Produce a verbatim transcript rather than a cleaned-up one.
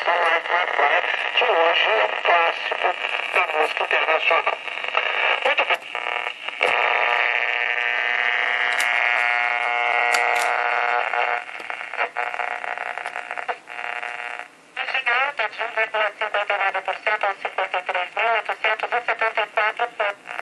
canção Life My Fire, que hoje é um clássico da música internacional. Muito bem. cinquenta e nove por cento aos cinquenta e três mil oitocentos e setenta e quatro